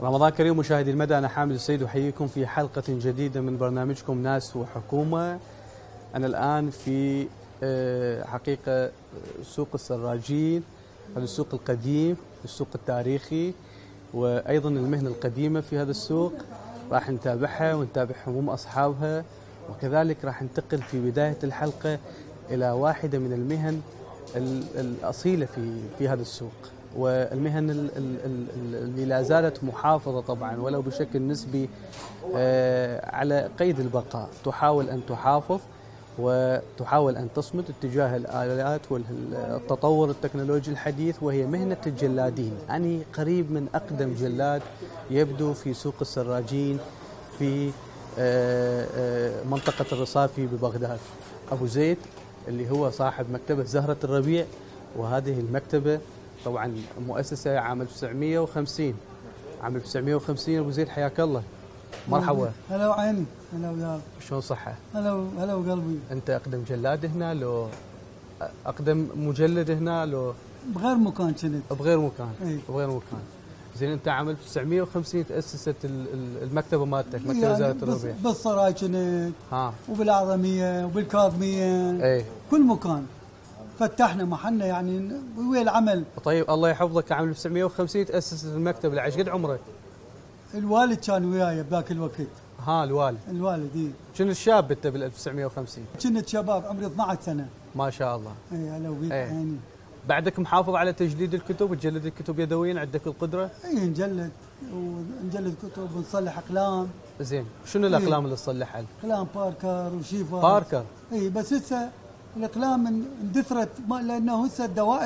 رمضان كريم مشاهدي المدى، أنا حامد السيد أحييكم في حلقة جديدة من برنامجكم ناس وحكومة. أنا الآن في حقيقة سوق السراجين، هذا السوق القديم، السوق التاريخي، وأيضا المهنة القديمة في هذا السوق راح نتابعها ونتابع هموم أصحابها، وكذلك راح ننتقل في بداية الحلقة إلى واحدة من المهن الأصيلة في هذا السوق، والمهن اللي لا زالت محافظة طبعا ولو بشكل نسبي على قيد البقاء، تحاول أن تحافظ وتحاول أن تصمد اتجاه الآلات والتطور التكنولوجي الحديث، وهي مهنة الجلادين. أنا قريب من أقدم جلاد يبدو في سوق السراجين في منطقة الرصافي ببغداد، أبو زيد، اللي هو صاحب مكتبة زهرة الربيع. وهذه المكتبة طبعا مؤسسة عام 1950. عام 1950 أبو زيد، حياك الله، مرحبا. هلا وعيني، هلا وياك، شلون صحة؟ هلا وقلبي. أنت أقدم جلاد هنا لو أقدم مجلد هنا لو بغير مكان كنت؟ بغير مكان. ايه؟ بغير مكان. زين، أنت عام 1950 تأسست المكتبة مالتك، مكتبة يعني زهرة الربيع. بالسراي كنت، ها، وبالأعظمية وبالكاظمية. ايه، كل مكان فتحنا محلنا يعني ويا العمل. طيب الله يحفظك، عام 1950 تأسست المكتبة، لعش قد عمرك؟ الوالد كان وياي بذاك الوقت. ها، الوالد ايه. كنت شاب أنت بال 1950؟ كنت شباب، عمري 12 سنة. ما شاء الله. اي هلا وبيك. ايه. يعني بعدك محافظ على تجديد الكتب، تجلد الكتب يدويا، عندك القدرة؟ اي نجلد كتب ونصلح اقلام. زين، شنو الأقلام اللي تصلحها؟ اقلام باركر وشيفر. باركر. اي، بس هسه الاقلام اندثرت لانه هسه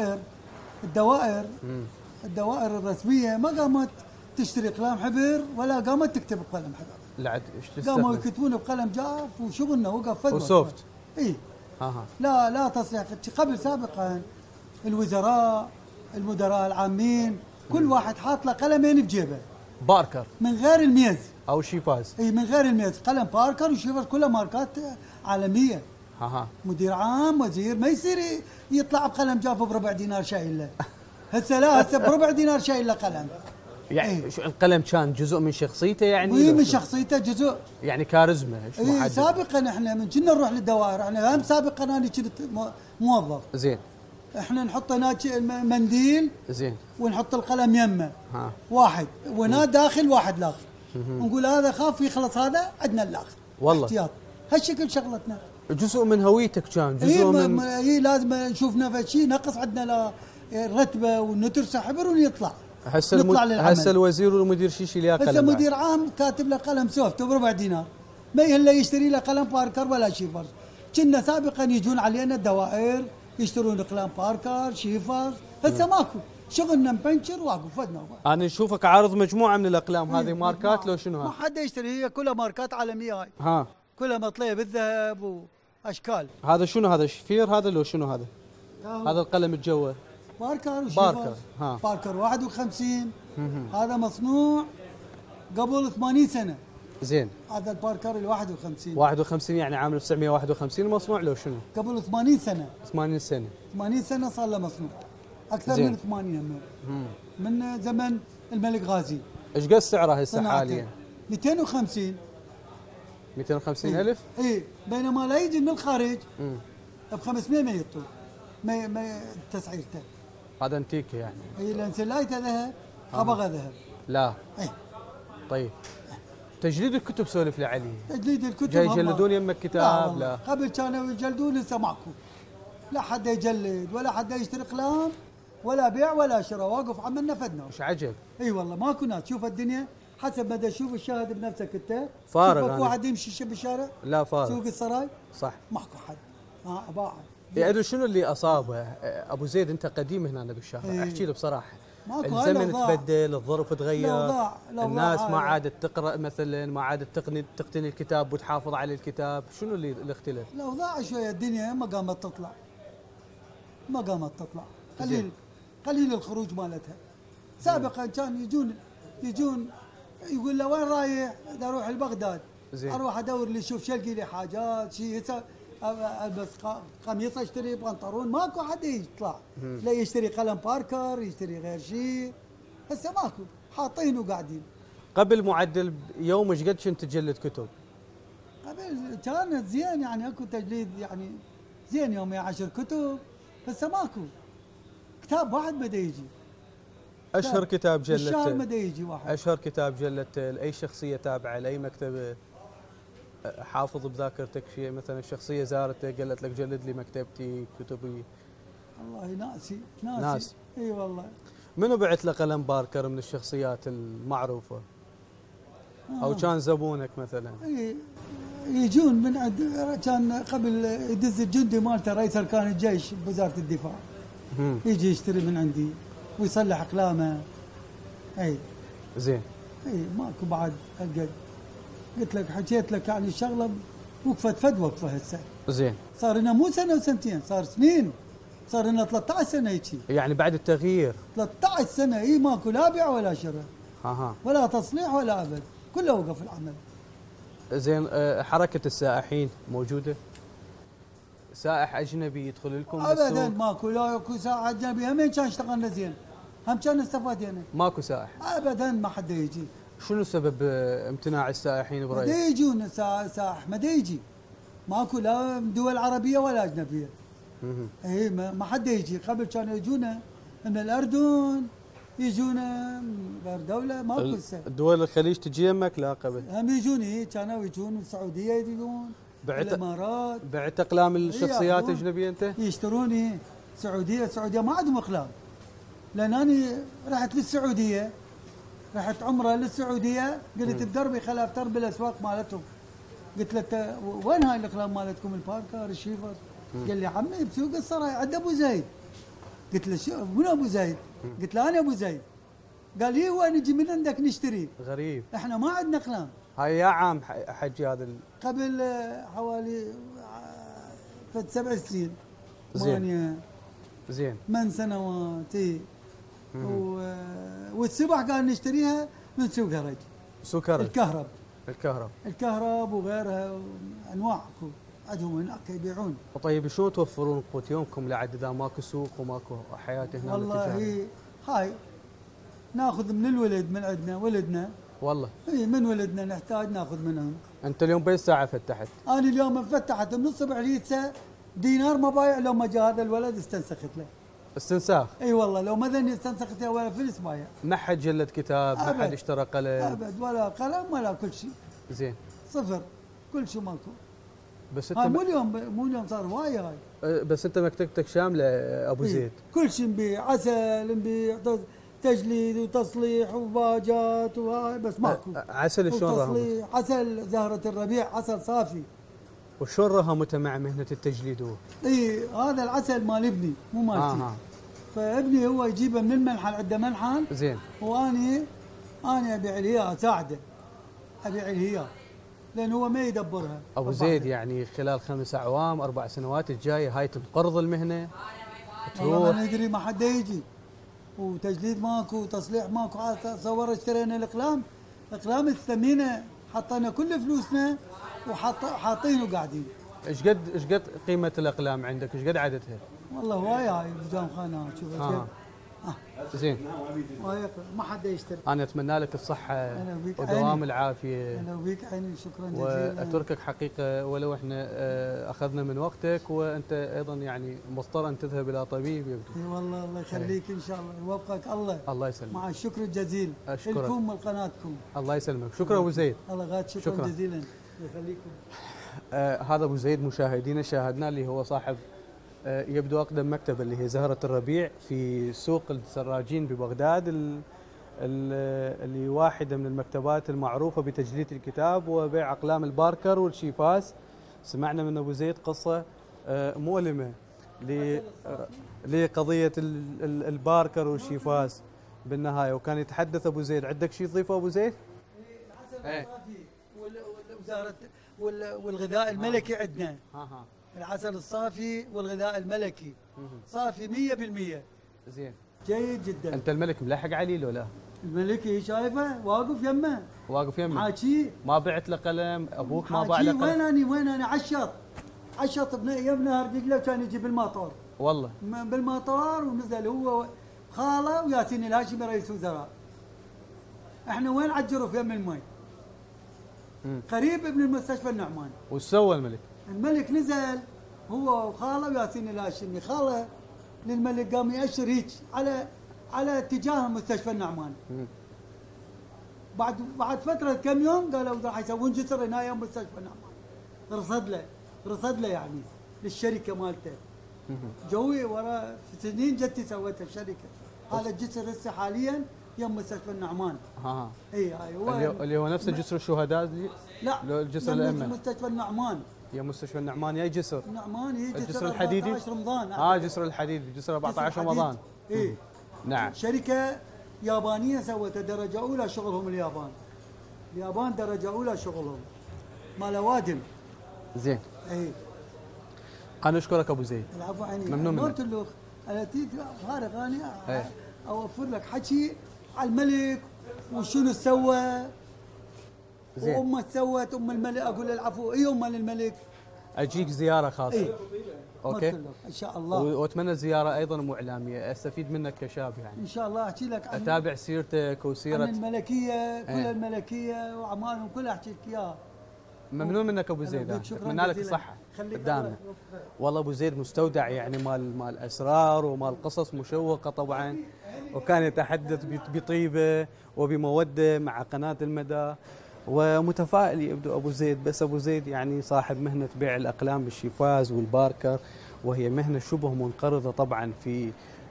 الدوائر الرسميه ما قامت تشتري اقلام حبر ولا قامت تكتب بقلم حبر. لا، ايش تستخدم؟ قاموا يكتبون بقلم جاف وشغلنا وقف فدوه وسوفت. اي. لا تصليح. قبل سابقا الوزراء، المدراء العامين، كل واحد حاط له قلمين بجيبه باركر من غير الميز او شيفاز. اي، من غير الميز، قلم باركر وشيفاز، كلها ماركات عالميه. مدير عام، وزير، ما يصير يطلع بقلم جاف بربع دينار شايل له. هسه بربع دينار شايل له قلم. يعني شو القلم كان جزء من شخصيته يعني؟ من شخصيته جزء، يعني كاريزما. اي. سابقا احنا من كنا نروح للدوائر، احنا هم سابقا انا كنت موظف. زين. احنا نحط هناك منديل، زين، ونحط القلم يمه واحد، وهنا داخل واحد لاخر، ونقول هذا خاف يخلص هذا، عندنا الاخر والله احتياط. هالشكل شغلتنا. جزء من هويتك كان، جزء من لازم نشوف نفس شيء نقص عندنا الرتبه ونترسى حبر ونطلع. هسه الوزير والمدير شيشي لياقه. هسه مدير عام كاتب له قلم سوفت بربع دينار، ما يهلا يشتري له قلم باركر ولا شيفر. كنا سابقا يجون علينا الدوائر يشترون اقلام باركر شيفر، هسه ماكو، شغلنا مبنشر واقف فدنا. انا نشوفك عارض مجموعه من الاقلام، هذه ماركات لو شنو؟ ما حد يشتري، هي كلها ماركات عالميه هاي. كلها مطليه بالذهب واشكال. هذا شنو؟ هذا شفير هذا لو شنو هذا؟ هذا القلم الجوه باركر وشيفر. باركر 51. هذا مصنوع قبل 80 سنه. زين. هذا الباركر ال 51 يعني عام 1951 مصنوع لو شنو؟ قبل 80 سنه. 80 سنه. 80 سنه صار له مصنوع، اكثر زين. من 80 من زمن الملك غازي. ايش قد سعره هسه حاليا؟ 250. 250,000؟ اي، بينما لا يجي من الخارج ب 500 ما يطول، ما تسعيرته. هذا انتيكه يعني. اي، لان سلايته ذهب، صبغه ذهب. لا. اي. طيب، تجليد الكتب سولف لي عليه. تجليد الكتب جاي يجلدون يمك كتاب؟ لا. قبل كانوا يجلدون، هسه ماكو. لا حد يجلد ولا حد يشتري اقلام ولا بيع ولا شراء، واقف عملنا فدنا. مش عجب. اي والله ماكو ناس. شوف الدنيا حسب ما تشوف، الشاهد بنفسك انت. فارغ. واحد يمشي بالشارع؟ لا، فارغ. سوق السراي؟ صح. ماكو حد. باع. يعني شنو اللي اصابه ابو زيد؟ انت قديم هنا بالشارع. احكي لي بصراحه. الزمن تبدل، الظروف تغير، الناس ما عادت تقرا مثلا، ما عادت تقتني الكتاب وتحافظ على الكتاب، شنو اللي اختلف؟ الاوضاع شويه، الدنيا ما قامت تطلع. قليل الخروج مالتها. سابقا كان يجون يقول له وين رايح؟ اذا اروح لبغداد، اروح ادور لي اشوف شلقي لي حاجات شيء. البس قميص، اشتري بنطلون، ماكو حد يطلع لا يشتري قلم باركر، يشتري غير شيء. هسه ماكو، حاطين وقاعدين. قبل معدل يوم ايش قد كنت تجلد كتب؟ قبل كانت زين يعني اكو تجليد يعني زين يوميا 10 كتب، هسه ماكو كتاب واحد بدا يجي. اشهر كتاب جلدته الشهر بدا يجي واحد. اشهر كتاب جلدته لاي شخصيه تابعه لاي مكتبه؟ حافظ بذاكرتك شيء مثلا الشخصيه زارته قالت لك جلد لي مكتبتي كتبي؟ والله ناسي اي والله. منو بعت له قلم باركر من الشخصيات المعروفه؟ او كان زبونك مثلا؟ يجون من عند، كان قبل يدز الجندي مالته رئيس اركان الجيش بوزاره الدفاع، يجي يشتري من عندي ويصلح اقلامه. اي زين. اي ماكو بعد هالقد. قلت لك حكيت لك يعني الشغله وقفت فد وقفه هسه. زين. صار لنا مو سنه وسنتين، صار سنين، صار لنا 13 سنه هيجي. يعني بعد التغيير 13 سنه اي ماكو لا بيع ولا شراء. ولا تصليح ولا ابد، كله وقف العمل. زين. حركه السائحين موجوده؟ سائح اجنبي يدخل لكم ابدا بالسوق؟ ماكو، لا اكو سائح اجنبي، همين كان اشتغلنا زين، هم كان استفادنا. ماكو سائح؟ ابدا ما حد يجي. شنو سبب امتناع السائحين برايك؟ ما يجون سائح، ما يجي، ماكو لا دول عربيه ولا اجنبيه. اي ما حد يجي. قبل كانوا يجونا من الاردن، يجونا من غير دوله، ماكو هسه. الدول الخليج تجي يمك؟ لا قبل هم يجوني، كانوا يجون السعوديه يجون، الامارات. بعت اقلام الشخصيات الاجنبيه انت؟ يشتروني السعوديه ما عندهم اقلام، لان انا رحت للسعوديه، رحت عمره للسعوديه، قلت بدربي خلاف تربي الاسواق مالتهم. قلت له وين هاي الاقلام مالتكم الباركر الشيفر؟ قال لي عمي بسوق السراي عند ابو زيد. قلت له شو منو ابو زيد؟ قلت له انا ابو زيد. قال لي هو نجي من عندك نشتري. غريب، احنا ما عندنا اقلام. هاي يا عام حجي هذا قبل حوالي 7 سنين. زين. 8 سنوات. والسبح قال نشتريها من سوق هرج. سوق هرج. الكهرب وغيرها انواع عندهم هناك يبيعون. طيب شلون توفرون قوت يومكم لعد اذا ماكو سوق وماكو حياه هنا؟ والله هاي ناخذ من الولد من عندنا ولدنا. والله اي من ولدنا نحتاج ناخذ منهم. انت اليوم باي ساعه فتحت؟ انا اليوم فتحت من الصبح ليتسا دينار ما بايع لو ما جاء هذا الولد استنسخت له. استنساخ؟ اي والله لو ما ذني استنسخت ولا فلس بايع. ما حد جلد كتاب، ما حد اشترى قلم؟ ابد، ولا قلم ولا كل شيء. زين. صفر، كل شيء ماكو. بس انت هاي مو اليوم صار هوايه هاي. بس انت مكتبتك شامله ابو زيد. كل شيء نبيع، عسل نبيع، تجليد وتصليح وباجات وهاي، بس ماكو. عسل شلون رهن؟ عسل زهرة الربيع، عسل صافي. وشلون رهمته مع مهنه التجليد هو؟ اي هذا العسل مال ابني مو مالتي. فابني هو يجيبه من المنحل، عنده منحل. زين. واني ابيع له اياه، اساعده ابيع له اياه، لان هو ما يدبرها. ابو زيد يعني خلال 5 أعوام 4 سنوات الجايه هاي تنقرض المهنه؟ والله ما ندري، ما حد يجي، وتجليد ماكو، وتصليح ماكو. تصور اشترينا الاقلام الثمينه، حطينا كل فلوسنا وحاطين وقاعدين. ايش قد قيمه الاقلام عندك؟ ايش قد عددها؟ والله هواي هاي بجام خانات. شوف زين. ما حد يشتري. انا اتمنى لك الصحه ودوام العافيه. انا وبيك عيني، شكرا جزيلا. واتركك حقيقه ولو احنا اخذنا من وقتك، وانت ايضا يعني مضطر ان تذهب الى طبيب يبدو. اي والله الله يخليك، ان شاء الله يوفقك الله. الله يسلمك. مع الشكر الجزيل لكم ولقناتكم. الله يسلمك. شكرا ابو زيد. الله غاد، شكرا جزيلا يخليكم. هذا ابو زيد مشاهدينا شاهدنا اللي هو صاحب يبدو اقدم مكتبه اللي هي زهره الربيع في سوق السراجين ببغداد، اللي واحده من المكتبات المعروفه بتجليد الكتاب وبيع اقلام الباركر والشيفاس. سمعنا من ابو زيد قصه مؤلمه لقضيه الباركر والشيفاس بالنهايه، وكان يتحدث ابو زيد. عندك شيء تضيفه ابو زيد؟ والغذاء الملكي عندنا. العسل الصافي والغذاء الملكي صافي 100%. زين، جيد جدا. انت الملك ملحق علي لو لا؟ الملكي شايفه واقف يمه حاكي. ما بعت له قلم؟ ابوك ما باع له قلم؟ وين انا عشط يم نهر دجله، وكان يجي بالمطار. والله بالمطار، ونزل هو خاله وياسين الهاشمي رئيس وزراء. احنا وين على الجرف يم المي. قريب من المستشفى النعمان. وش سوى الملك؟ الملك نزل هو وخاله وياسين الهاشمي، خاله للملك قام يأشر هيك على اتجاه مستشفى النعمان. بعد فتره كم يوم قالوا راح يسوون جسر هنا يم مستشفى النعمان. رصد له يعني للشركه مالته. جوي ورا سنين جدتي سوتها الشركه. هذا الجسر هسه حاليا يم مستشفى النعمان. اي هاي اللي هو نفس جسر الشهداء اللي لا الجسر الامن. مستشفى النعمان. يا مستشفى النعمان يا جسر. النعمان هي الجسر الحديدي 14 رمضان. جسر الحديدي جسر 14 رمضان. اي نعم. شركه يابانيه سوتها درجه اولى شغلهم اليابان درجه اولى شغلهم مال اوادم. زين. اي انا اشكرك ابو زيد. العفو عني. ممنون منك. قلت له انا تيجي فارغ انا اوفر لك حكي على الملك وشنو سوى. زين. وامه سوت الملك اقول له العفو اي امه للملك. اجيك زياره خاصه. اي اوكي ان شاء الله. واتمنى زياره ايضا مو اعلاميه استفيد منك كشاب يعني. ان شاء الله احكي لك اتابع سيرتك وسيره عن الملكيه كل الملكيه واعمالهم كلها احكي لك اياها. ممنون منك ابو زيد. اتمنى لك الصحه قدامنا. والله ابو زيد مستودع يعني مال اسرار ومال قصص مشوقه طبعا، وكان يتحدث بطيبه وبموده مع قناه المدى، ومتفائل يبدو ابو زيد. بس ابو زيد يعني صاحب مهنه بيع الاقلام بالشيفاز والباركر، وهي مهنه شبه منقرضه طبعا في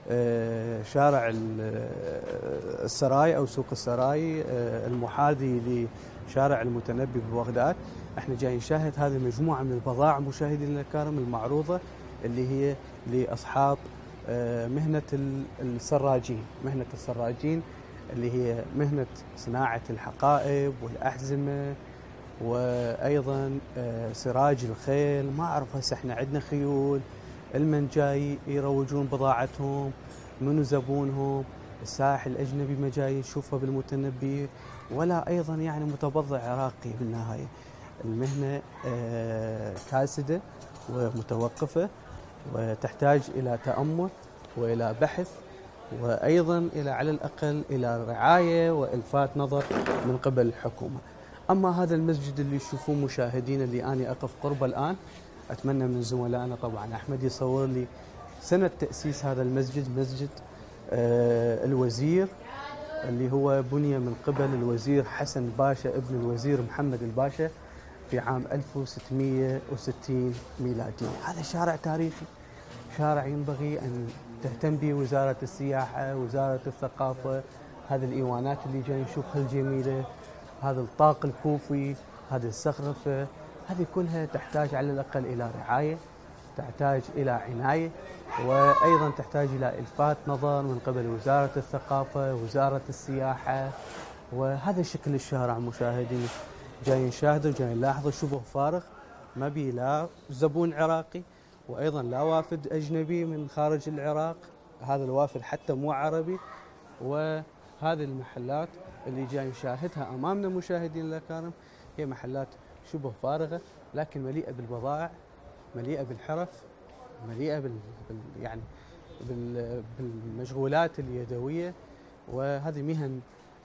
شارع السراي او سوق السراي المحاذي لشارع المتنبي ببغداد. احنا جاي نشاهد هذه المجموعه من البضائع مشاهدينا الكرام المعروضه اللي هي لاصحاب مهنه السراجين، مهنه السراجين اللي هي مهنه صناعه الحقائب والاحزمه وايضا سراج الخيل. ما اعرف هسه احنا عندنا خيول، المن جاي يروجون بضاعتهم، منو زبونهم، السائح الاجنبي ما جاي يشوفها بالمتنبي، ولا ايضا يعني متبضع عراقي بالنهايه. المهنه كاسده ومتوقفه وتحتاج الى تامل والى بحث، وايضا الى على الاقل الى رعايه والفات نظر من قبل الحكومه. اما هذا المسجد اللي تشوفوه مشاهدين اللي انا اقف قربه الان، اتمنى من زملائنا طبعا احمد يصور لي سنه تاسيس هذا المسجد. مسجد الوزير اللي هو بني من قبل الوزير حسن باشا ابن الوزير محمد الباشا في عام 1660 ميلادي. هذا شارع تاريخي، شارع ينبغي ان تهتم به وزاره السياحه، وزاره الثقافه. هذه الايوانات اللي جاي نشوفها الجميله، هذا الطاق الكوفي، هذه السخرفه، هذه كلها تحتاج على الاقل الى رعايه، تحتاج الى عنايه، وايضا تحتاج الى الفات نظر من قبل وزاره الثقافه، وزاره السياحه. وهذا شكل الشارع مشاهدين، جاي نشاهده وجاي نلاحظه شبه فارغ، ما بي لا زبون عراقي وايضا لا وافد اجنبي من خارج العراق، هذا الوافد حتى مو عربي. وهذه المحلات اللي جاي نشاهدها امامنا مشاهدينا الكرام هي محلات شبه فارغه لكن مليئه بالبضائع، مليئه بالحرف، مليئه يعني بالمشغولات اليدويه. وهذه مهن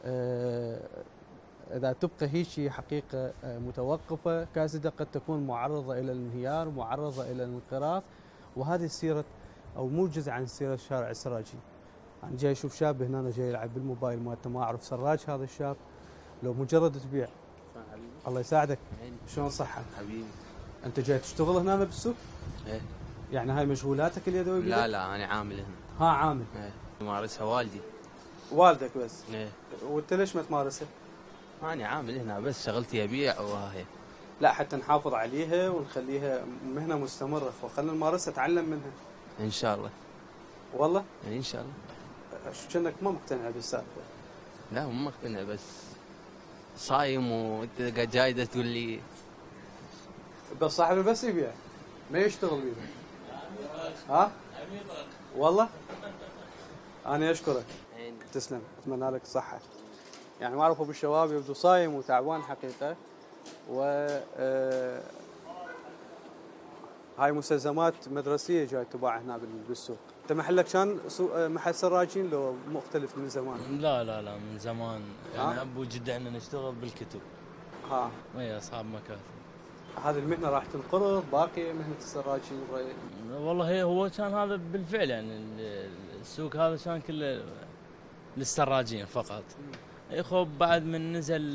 اذا تبقى هيك حقيقه متوقفه كاسده قد تكون معرضه الى الانهيار، معرضه الى الانقراض. وهذه السيره او موجز عن سيره شارع السراجي. انا جاي اشوف شاب هنا جاي يلعب بالموبايل مالته، ما اعرف سراج هذا الشاب لو مجرد تبيع. الله يساعدك. شلون صحتك؟ حبيبي. انت جاي تشتغل هنا بالسوق؟ ايه. يعني هاي مشغولاتك اليدويه؟ لا انا عامل هنا. ها عامل؟ ايه. يمارسها والدي. والدك بس؟ ايه. وانت ليش ما تمارسها؟ انا عامل هنا بس شغلتي ابيع وهي. لا حتى نحافظ عليها ونخليها مهنه مستمره، فخلنا نمارسها نتعلم منها. ان شاء الله. والله؟ يعني ان شاء الله. شو كأنك ما مقتنع بالسالفه؟ لا مو مقتنع بس صايم وانت جاي تقول لي بس صاحبي بس يبيع ما يشتغل بيه. ها؟ والله؟ انا اشكرك. تسلم، اتمنى لك الصحه. يعني ما اعرف ابو الشباب يبدو صايم وتعبان حقيقه. و هاي مستلزمات مدرسيه جاي تباع هنا بالسوق. انت محلك كان محل سراجين لو مختلف من زمان؟ لا من زمان يعني ابو جد احنا نشتغل بالكتب. ويا اصحاب مكاتب. هذه المهنه راح تنقرض باقي مهنه السراجين؟ والله هو كان هذا بالفعل يعني السوق هذا كان كله للسراجين فقط. يخب بعد من نزل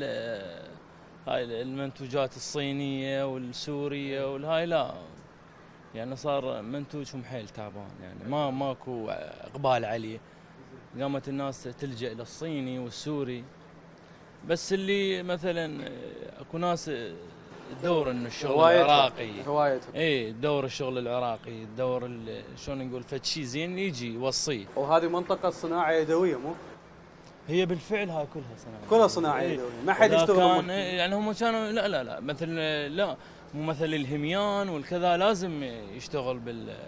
هاي المنتوجات الصينيه والسوريه والهاي لا يعني صار منتوجهم حيل تعبان يعني ماكو اقبال عليه. قامت الناس تلجأ للصيني والسوري. بس اللي مثلا اكو ناس تدور انه الشغل العراقي هوايتهم تدور الشغل العراقي تدور شلون نقول فد شيء زين يجي يوصيه. وهذه منطقه صناعه يدويه مو؟ هي بالفعل هاي كلها صناعه. كلها صناعه يدويه ما حد يشتغل يعني هم كانوا لا مثل لا مو مثل الهميان والكذا لازم يشتغل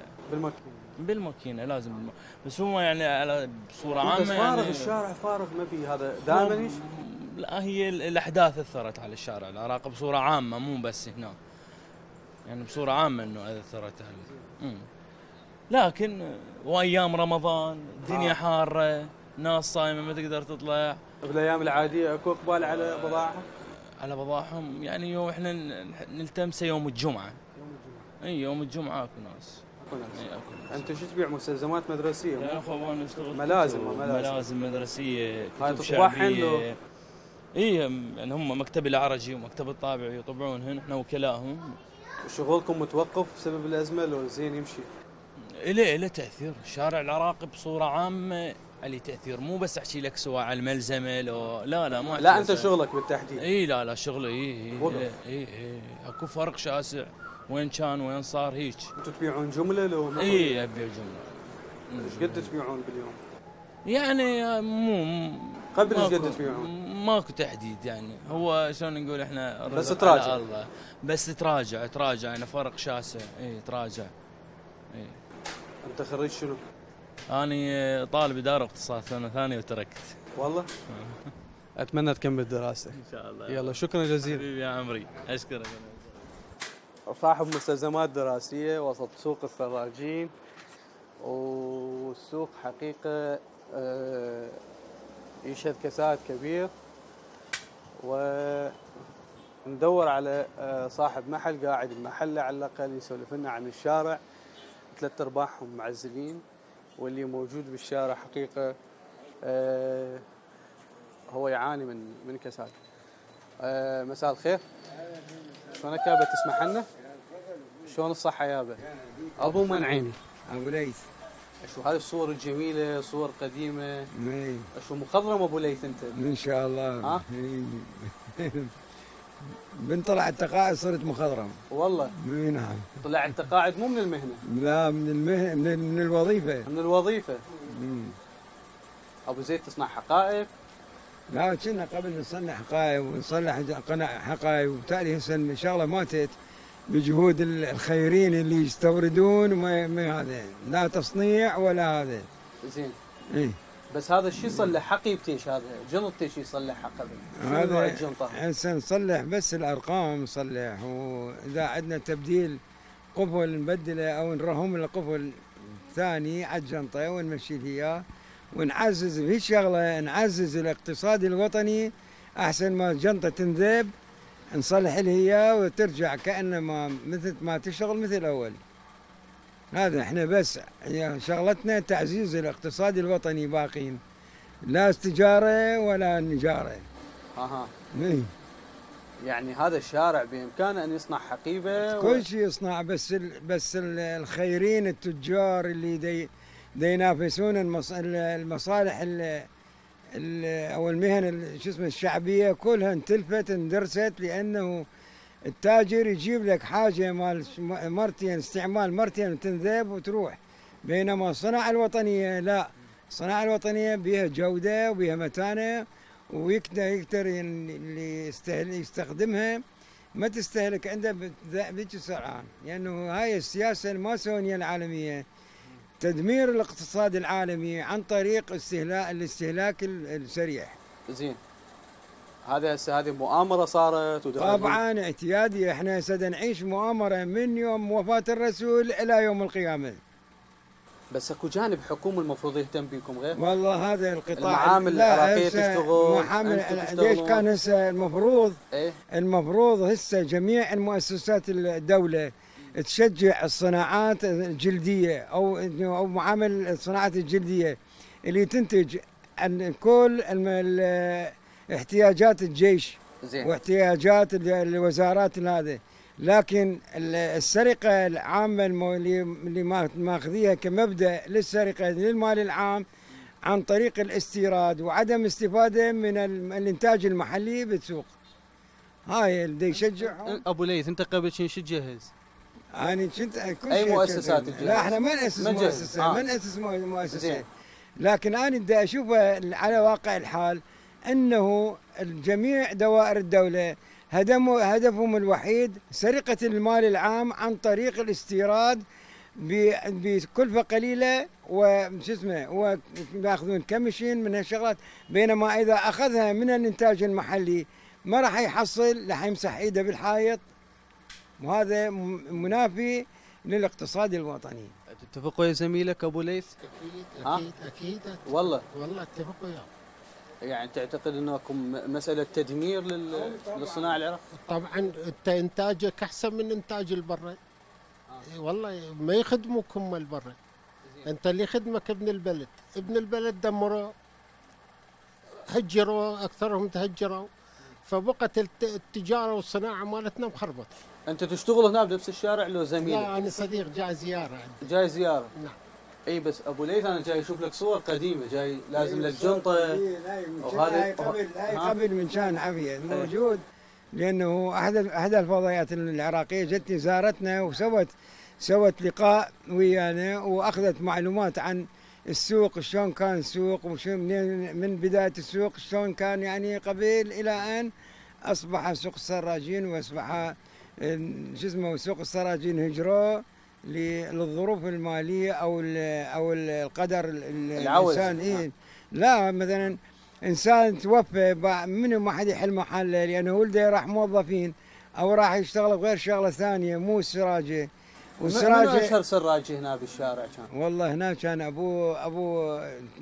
بالماكينه لازم بس هو يعني على بصوره عامه بس فارغ يعني الشارع فارغ ما بي هذا دائما لا هي الاحداث اثرت على الشارع العراقي بصوره عامه مو بس هنا يعني بصوره عامه انه اثرت عليه. لكن وايام رمضان الدنيا حاره ناس صايمه ما تقدر تطلع. بالايام العاديه اكو اقبال على بضاعه؟ على بضاعهم يعني يوم احنا نلتمسه يوم الجمعه. يوم الجمعه اكو ناس. انت شو تبيع مستلزمات مدرسيه؟ يا اخوان نشتغل ملازم مدرسيه هاي تطبعهن يعني هم مكتب العرجي ومكتب الطابع يطبعونهن احنا وكلاهم. شغلكم متوقف بسبب الازمه لو زين يمشي؟ له تاثير الشارع العراقي بصوره عامه عليه تاثير مو بس احكي لك سواء على الملزمه لو لا مو لا انت شغلك بالتحديد؟ لا شغلي اكو فرق شاسع وين كان وين صار هيك. انتم تبيعون جمله لو ابيع جمله. ايش قد تبيعون باليوم؟ يعني مو قبل ايش قد تبيعون؟ ماكو تحديد يعني هو شلون نقول احنا بس تراجع الله بس تراجع يعني فرق شاسع تراجع. انت خريج شنو؟ أنا طالب إدارة اقتصاد سنة ثانية وتركت. والله؟ أتمنى تكمل دراستك. إن شاء الله. يلا شكرا جزيلا. حبيبي يا عمري أشكرك. صاحب مستلزمات دراسية وسط سوق السراجين، والسوق حقيقة يشهد كساد كبير، وندور على صاحب محل قاعد بمحله على الأقل يسولف لنا عن الشارع. 3/4 معزلين، واللي موجود بالشارع حقيقة هو يعاني من كساد. مساء الخير، شلونك يابا؟ تسمح لنا؟ شلون الصحة يابا؟ أبو من عيني؟ أبو ليث. شو هذه الصور الجميلة، صور قديمة. نعم. شو مخضرم أبو ليث أنت؟ إن شاء الله. من طلع التقاعد صرت مخضرم. والله؟ نعم. طلع التقاعد مو من المهنة؟ لا من المهنة، من الوظيفة. من الوظيفة. أبو زيد تصنع حقائب؟ لا كنا قبل نصنع حقائب ونصلح حقائب، وبالتالي هسه شغلة ماتت بجهود الخيرين اللي يستوردون ما هذا لا تصنيع ولا هذا. زين. إيه. بس هذا الشيء صلح حقيبتيش، هذا جنطتيش يصلح حقيبه. هذا الجنطه هسه نصلح بس الارقام نصلح، واذا عندنا تبديل قفل نبدله او نرهم القفل ثاني على الجنطه ونمشي اياه ونعزز في شغله، نعزز الاقتصاد الوطني احسن ما الجنطه تنذب نصلح لها اياه وترجع كانما مثل ما تشتغل مثل اول. هذا احنا بس شغلتنا تعزيز الاقتصاد الوطني، باقين لا استجاره ولا نجاره. إيه. يعني هذا الشارع بامكانه ان يصنع حقيبه كل شيء يصنع، بس الخيرين التجار اللي ينافسون المصالح او المهن شو اسمه الشعبيه كلها انتلفت اندرست، لانه التاجر يجيب لك حاجه مال مرتين استعمال مرتين وتنذب وتروح، بينما الصناعه الوطنيه لا، الصناعه الوطنيه بها جوده وبها متانه، ويقدر اللي يستخدمها ما تستهلك عنده بذيك السرعان، لانه هاي السياسه الماسونيه العالميه تدمير الاقتصاد العالمي عن طريق الاستهلاك السريع. زين، هذا هسه هذه مؤامره صارت طبعا اعتياديه، احنا هسه نعيش مؤامره من يوم وفاه الرسول الى يوم القيامه. بس اكو جانب حكومي المفروض يهتم بكم غير؟ والله هذا القطاع المعامل العراقيه تشتغل، محامل ليش كان هسه المفروض إيه؟ المفروض هسه جميع المؤسسات الدوله تشجع الصناعات الجلديه او معامل الصناعات الجلديه اللي تنتج عن كل احتياجات الجيش زين. واحتياجات الوزارات هذه. لكن السرقه العامه اللي ماخذيها كمبدا للسرقه للمال العام عن طريق الاستيراد وعدم استفاده من الانتاج المحلي بالسوق، هاي اللي يشجعهم. ابو ليث انت قبل شو تجهز؟ انا كنت كل اي شيء مؤسسات كنت. لا احنا ما ناسس مؤسسه ما ناسس مؤسسه، لكن انا بدي اشوف على واقع الحال انه الجميع دوائر الدوله هدفهم الوحيد سرقه المال العام عن طريق الاستيراد بكلفه قليله وش اسمه وياخذون كمشين من هالشغلات، بينما اذا اخذها من الانتاج المحلي ما راح يحصل، راح يمسح ايده بالحائط، وهذا منافي للاقتصاد الوطني. تتفق ويا زميلك ابو ليث؟ اكيد والله اتفق وياه. يعني تعتقد انكم مساله تدمير للصناعه العراقيه؟ طبعا انت انتاجك احسن من انتاج البر. والله ما يخدموكم البر، انت اللي يخدمك ابن البلد دمروا، هجروا، اكثرهم تهجروا، فبقت التجاره والصناعه مالتنا مخربطه. انت تشتغل هنا بنفس الشارع لو زميلك؟ لا انا صديق جاي زياره عندي. جاي زياره؟ نعم. اي بس ابو ليث انا جاي اشوف لك صور قديمه، جاي لازم لك جنطه. وهذا قبل من كان عافيه موجود، لانه احد الفضائيات العراقيه جتني زارتنا سوت لقاء ويانا واخذت معلومات عن السوق، شلون كان السوق من بدايه السوق شلون كان يعني قبل الى ان اصبح سوق السراجين، واصبح سوق السراجين هجروه للظروف الماليه او القدر الانسان. إيه؟ لا مثلا انسان توفى منو ما حد يحل محله لانه ولده راح موظفين او راح يشتغل بغير شغله ثانيه مو السراجه. والسراجه من اشهر سراجي هنا بالشارع كان؟ والله هنا كان ابو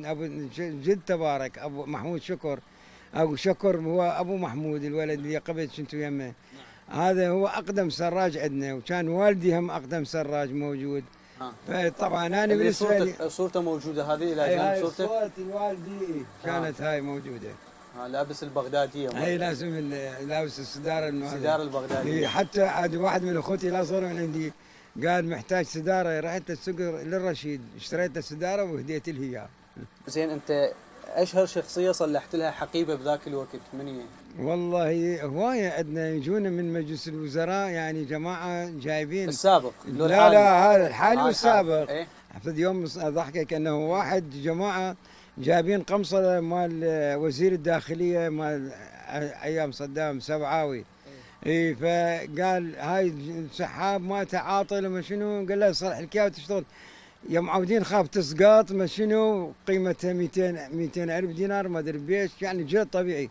جد تبارك، ابو محمود شكر. ابو شكر هو ابو محمود الولد اللي قبل كنت يمه. هذا هو اقدم سراج عندنا، وكان والدي هم اقدم سراج موجود. فطبعا انا بالنسبه لي صورته موجوده هذه الى جانب صورته؟ صورة الوالدي كانت هاي موجوده. لابس البغداديه. اي لازم لابس السداره البغداديه. حتى عاد واحد من اخوتي الاصغر من عندي قال محتاج سداره، رحت السوق للرشيد اشتريت السداره وهديت له اياها. زين انت اشهر شخصيه صلحت لها حقيبه بذاك الوقت من هي؟ والله هوايه عندنا يجونا من مجلس الوزراء يعني جماعه جايبين. السابق؟ لا هذا الحالي والسابق. ايه؟ حفظ يوم ضحكك انه واحد جماعه جايبين قمصله مال وزير الداخليه مال ايام صدام سبعاوي. اي فقال هاي سحاب ما تعاطل وما شنو، قال له صلح لك اياها وتشتغل. يا معودين خاف تسقط ما شنو قيمتها 200 ألف دينار ما ادري بيش، يعني جد طبيعي.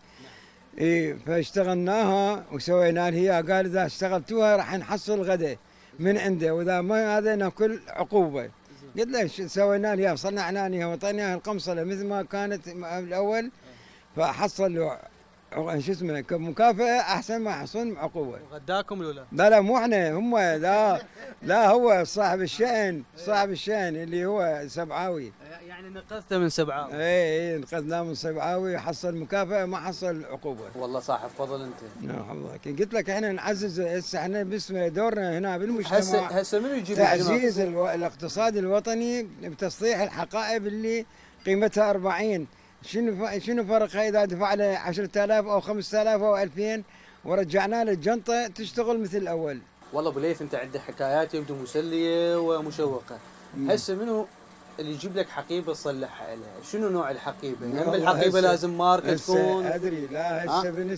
اي فاشتغلناها وسوينا لها هي، قال اذا اشتغلتوها راح نحصل غدا من عنده، واذا ما هذا ناكل عقوبه. قلت له سوينا لها صنعناها وطيناها القمصله مثل ما كانت الاول، فحصل له شو اسمه كمكافاه احسن ما حصل عقوبه. غداكم ولا لا مو احنا، هم لا هو صاحب الشأن اللي هو سبعاوي. يعني نقذته من سبعاوي؟ اي نقذناه من سبعاوي، حصل مكافاه ما حصل عقوبه. والله صاحب فضل انت. نعم حفظك. قلت لك احنا نعزز هسه احنا باسم دورنا هنا بالمجتمع هسه منو يجيب تعزيز الاقتصاد الوطني بتصليح الحقائب اللي قيمتها 40. شنو فرقها اذا دفع له 10,000 او 5,000 او 2000 ورجعنا له الجنطه تشتغل مثل الاول. والله ابو ليث انت عندك حكايات يبدو مسليه ومشوقه. هسه منو اللي يجيب لك حقيبه تصلحها عليها؟ شنو نوع الحقيبه؟ هم بالحقيبه لازم ماركه تكون؟ ادري لا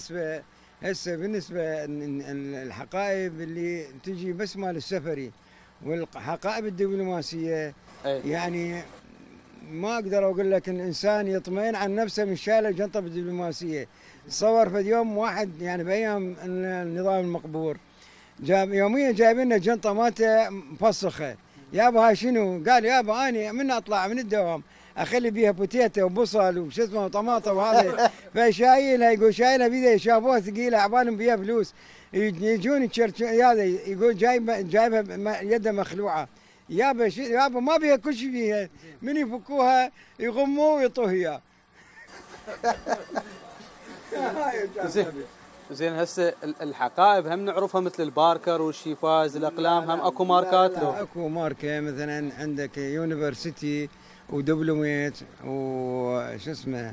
هسه بالنسبه الحقائب اللي تجي بس مال السفري والحقائب الدبلوماسيه يعني ما اقدر اقول لك الانسان يطمئن عن نفسه من شايله جنطه بالدبلوماسيه. تصور في يوم واحد يعني بايام النظام المقبور جاب يوميا جايب لنا جنطه مالته مفسخه. يابا هاي شنو؟ قال يابا اني من اطلع من الدوام اخلي بيها بوتيتا وبصل وش اسمه وطماطم وهذا فشايلها. يقول شايلها بيده شافوها ثقيله عبالهم بيها فلوس. يجون هذا يقول جايبها يده مخلوعه. يابا ما بيها كل شيء بيها. من يفكوها يغموه ويعطوه اياه. زين هسه الحقائب هم نعرفها مثل الباركر والشيفاز الاقلام هم اكو ماركات له؟ اكو ماركه مثلا عندك يونيفرسيتي ودبلوميت وش اسمه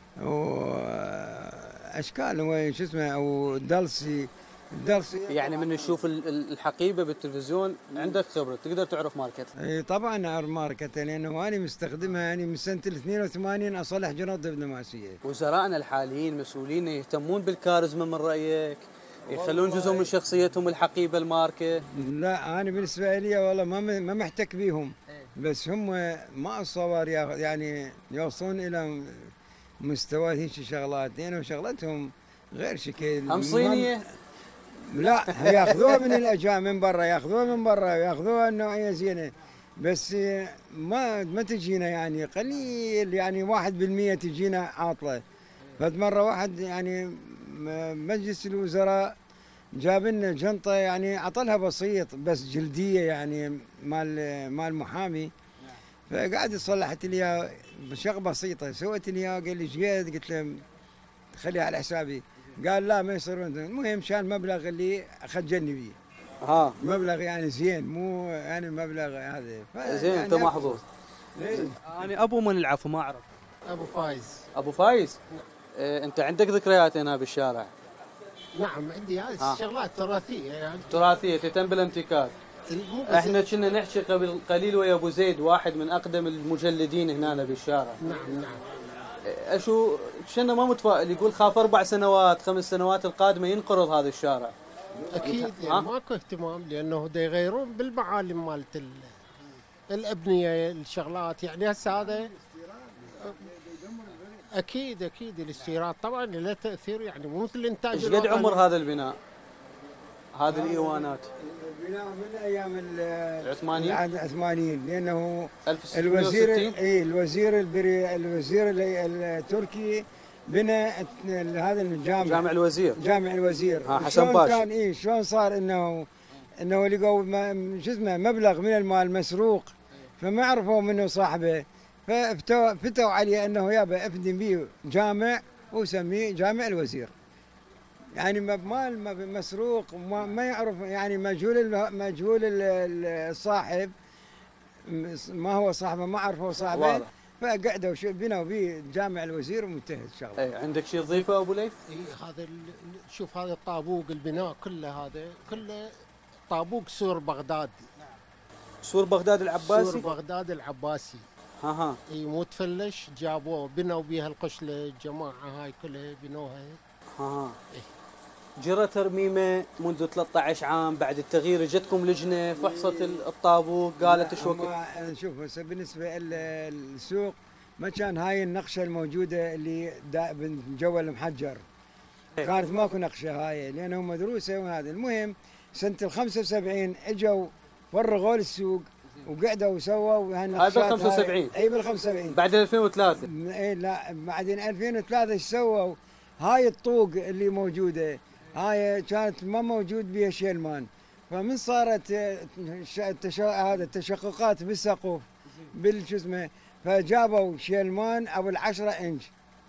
واشكال وش اسمه ودلسي. يعني من نشوف الحقيبه بالتلفزيون عندك خبره تقدر تعرف ماركتها؟ اي طبعا اعرف ماركتها لانه انا مستخدمها يعني من سنه 82 اصلح جنط دبلوماسيه. وزرائنا الحاليين مسؤولين يهتمون بالكاريزما من رايك؟ يخلون جزء من شخصيتهم الحقيبه الماركه؟ لا انا بالنسبه لي والله ما محتك بيهم بس هم ما اتصور يعني يوصلون الى مستوى هيك شغلات لانه شغلتهم غير شكل. هم صينيه؟ لا ياخذوها من الاجانب من برا ياخذوها النوعيه زينه بس ما تجينا يعني قليل يعني 1% تجينا عاطله. فمره واحد يعني مجلس الوزراء جاب لنا جنطه يعني عطلها بسيط بس جلديه يعني مال محامي فقعد صلحت لي اياها بشغله بسيطه سويت لي اياها قال لي ايش قلت له خليها على حسابي. قال لا ما يصيرون. المهم شان مبلغ اللي خجلني بيه مبلغ يعني زين مو يعني مبلغ هذا زين يعني انت محظوظ. انا ابو من العفو ما اعرف. ابو فايز انت عندك ذكريات هنا بالشارع؟ نعم عندي هذه الشغلات تراثيه يعني تراثيه تتم بالامتكاك. احنا كنا نحكي قبل قليل ويا ابو زيد واحد من اقدم المجلدين هنا بالشارع. نعم اشو شنو ما متفائل يقول خاف 4 سنوات 5 سنوات القادمه ينقرض هذا الشارع. اكيد يعني ماكو اهتمام لانه دا يغيرون بالمعالم مالت الابنيه الشغلات يعني هسه هذا اكيد الاستيراد طبعا له تاثير يعني مو مثل الانتاج. ايش قد عمر هذا البناء؟ هذه الايوانات؟ البناء من ايام العثمانيين لانه 1660 الوزير التركي بنى هذا الجامع جامع الوزير حسن باش. كان شلون صار انه لقوا شو اسمه مبلغ من المال مسروق فما عرفوا منه صاحبه ففتوا عليه انه يابا افدي به جامع وسميه جامع الوزير. يعني مال مسروق ما يعرف يعني مجهول الصاحب ما هو صاحبه ما عرفوا صاحبه فقعدوا بنوا به جامع الوزير ومنتهى الشغله. اي عندك شيء تضيفه ابو ليث؟ هذا شوف هذا الطابوق البناء كله طابوق سور بغداد. سور بغداد العباسي؟ سور بغداد العباسي. ها اي مو تفلش جابوه بنوا بيها القشله الجماعه هاي كلها بنوها. إيه. جرى ترميمه منذ 13 عام بعد التغيير اجتكم لجنه فحصت الطابوق قالت ايش وقت؟ شوف هسه بالنسبه للسوق ما كان هاي النقشه الموجوده اللي بالجو المحجر كانت ماكو نقشه هاي لانه مدروسه وهذا. المهم سنه ال 75 اجوا فرغوا السوق وقعدوا وسووا هالنقشات. هاي بال 75؟ اي بال 75 بعد 2003. اي لا بعدين 2003 ايش سووا؟ هاي الطوق اللي موجوده هاي كانت ما موجود بها شيلمان فمن صارت هذا التشققات بالسقف بالشو اسمه فجابوا شيلمان ابو ال10 انش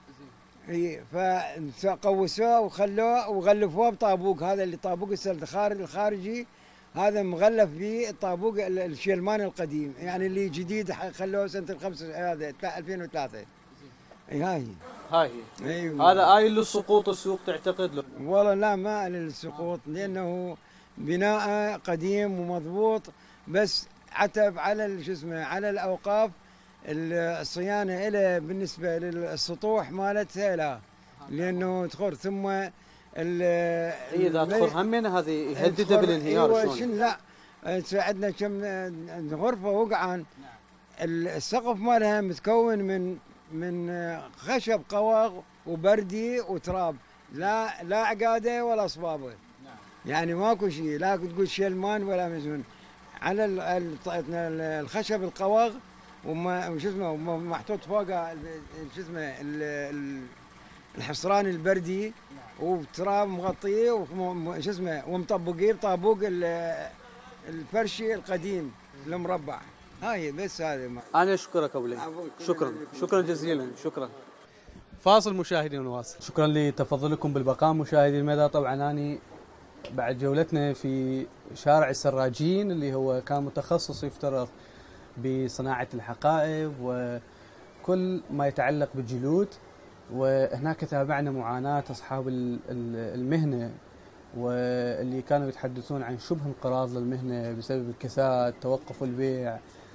فقوسوه وخلوه وغلفوه بطابوق هذا اللي طابوق السلد الخارجي هذا مغلف به طابوق الشيلمان القديم يعني اللي جديد خلوه سنه هذا 2003. هاي أيوة. هذا آي للسقوط السوق تعتقد له؟ والله لا ما للسقوط لانه بناء قديم ومضبوط بس عتب على شو اسمه على الاوقاف الصيانه له بالنسبه للسطوح مالتها لا لانه تخر ثم اذا تخر همين هذه يهدده بالانهيار. شلون؟ لا عندنا كم غرفه وقعان السقف مالها متكون من خشب قواغ وبردي وتراب، لا عقاده ولا صبابه. يعني ماكو شيء، لا تقول شلمان ولا مزون. على الخشب القواغ وشو اسمه محطوط فوقه شو اسمه الحصران البردي وتراب مغطيه وشو اسمه ومطبقيه بطابوق الفرشي القديم المربع. هاي بس هذه. انا اشكرك ابو ليث، شكرا جزيلا، شكرا. فاصل مشاهدينا ونواصل. شكرا لتفضلكم بالبقاء مشاهدي المدى. طبعا اني بعد جولتنا في شارع السراجين اللي هو كان متخصص يفترض بصناعة الحقائب وكل ما يتعلق بالجلود، وهناك تابعنا معاناة أصحاب المهنة واللي كانوا يتحدثون عن شبه انقراض للمهنة بسبب الكساد، توقف البيع،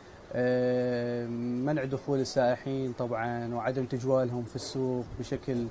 منع دخول السائحين طبعا، وعدم تجوالهم في السوق بشكل